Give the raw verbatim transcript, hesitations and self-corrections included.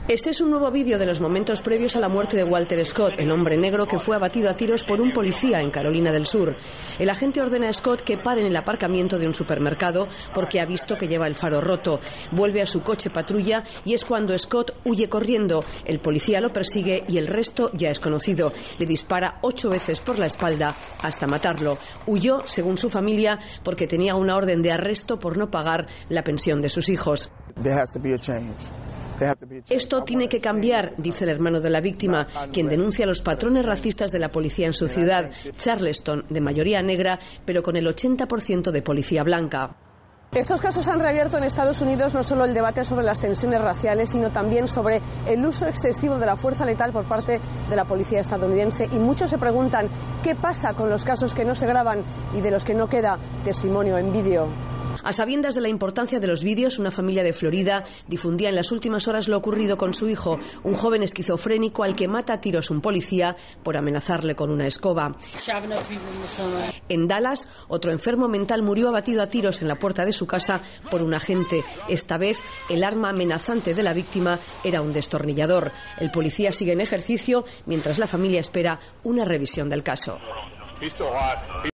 Este es un nuevo vídeo de los momentos previos a la muerte de Walter Scott, el hombre negro que fue abatido a tiros por un policía en Carolina del Sur. El agente ordena a Scott que pare en el aparcamiento de un supermercado porque ha visto que lleva el faro roto. Vuelve a su coche patrulla y es cuando Scott huye corriendo. El policía lo persigue y el resto ya es conocido. Le dispara ocho veces por la espalda hasta matarlo. Huyó, según su familia, porque tenía una orden de arresto por no pagar la pensión de sus hijos. Esto tiene que cambiar, dice el hermano de la víctima, quien denuncia los patrones racistas de la policía en su ciudad, Charleston, de mayoría negra, pero con el ochenta por ciento de policía blanca. Estos casos han reabierto en Estados Unidos no solo el debate sobre las tensiones raciales, sino también sobre el uso excesivo de la fuerza letal por parte de la policía estadounidense. Y muchos se preguntan qué pasa con los casos que no se graban y de los que no queda testimonio en vídeo. A sabiendas de la importancia de los vídeos, una familia de Florida difundía en las últimas horas lo ocurrido con su hijo, un joven esquizofrénico al que mata a tiros un policía por amenazarle con una escoba. En Dallas, otro enfermo mental murió abatido a tiros en la puerta de su casa por un agente. Esta vez, el arma amenazante de la víctima era un destornillador. El policía sigue en ejercicio mientras la familia espera una revisión del caso.